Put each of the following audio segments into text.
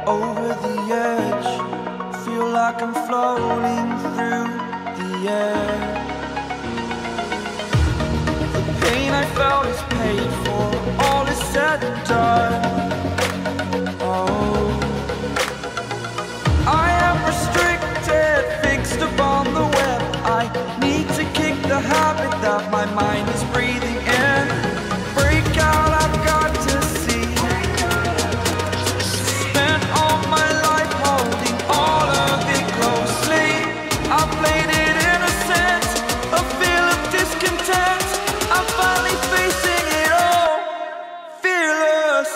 over the edge. Feel like I'm floating through the air. The pain I felt is paid for, all is said and done. Oh, I am restricted, fixed upon the web. I need to kick the habit that my mind is breathing in. Break out, I've got to see. Spent all my life holding all of it closely. I played it innocent, a feel of discontent. I'm finally facing it all, fearless.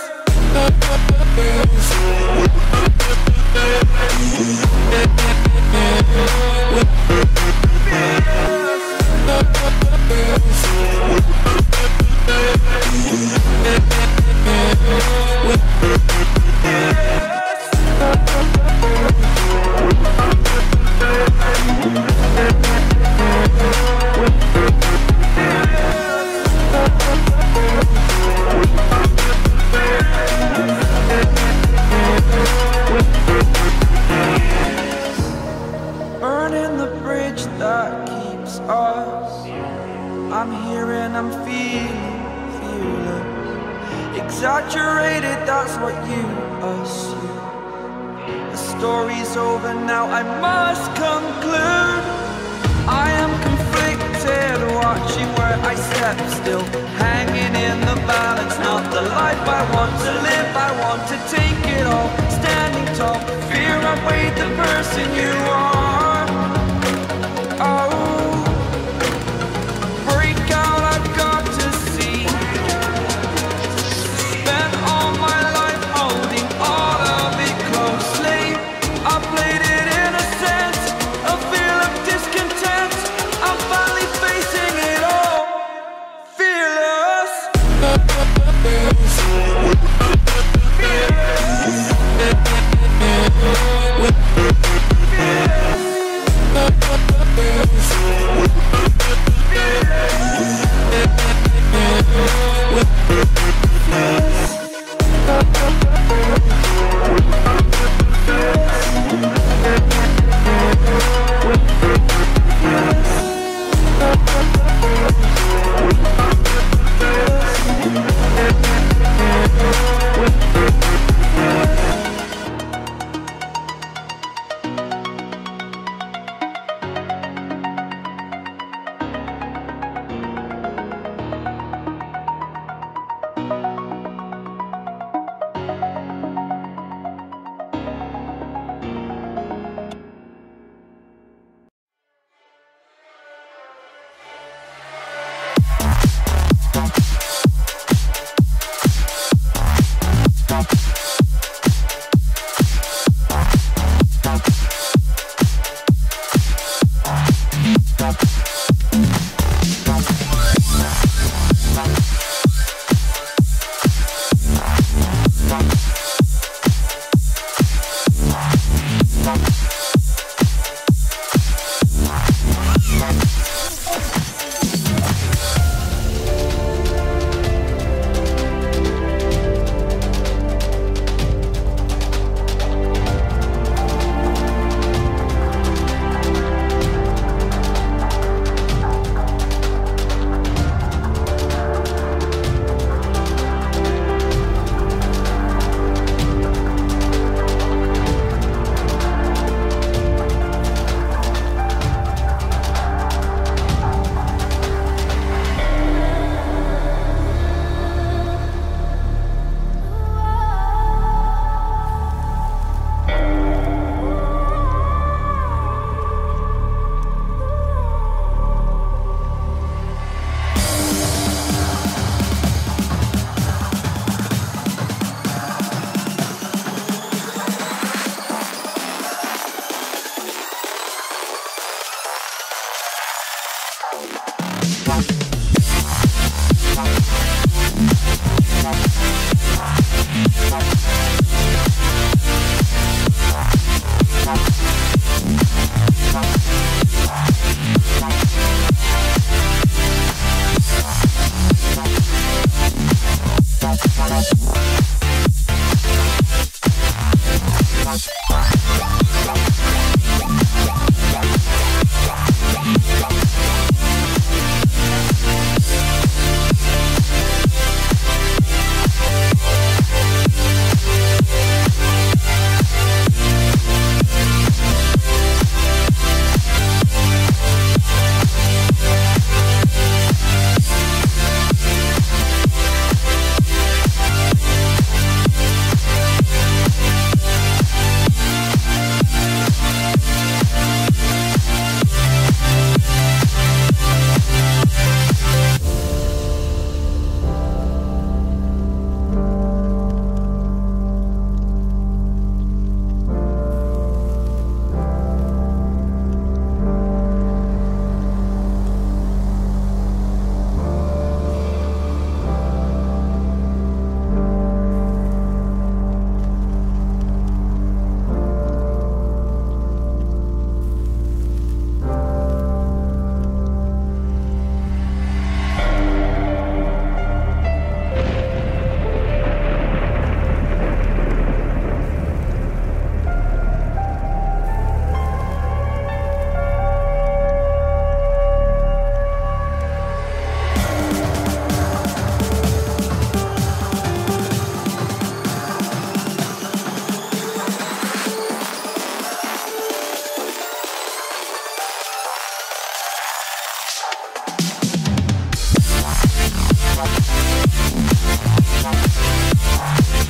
Burning the bridge that keeps us. I'm here and I'm feeling fearless. Exaggerated, that's what you assume. The story's over now, I must conclude. I am conflicted, watching where I step still, hanging in the balance. Not the life I want to live, I want to take it all. Standing tall, fear outweighed the person you are. Oh, break out, I've got to see. Spent all my life holding all of it closely. I played it innocent, a feel of discontent. I'm finally facing it all, fearless.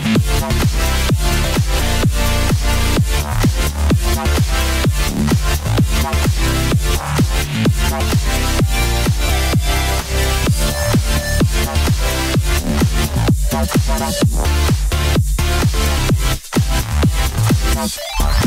We'll be right back.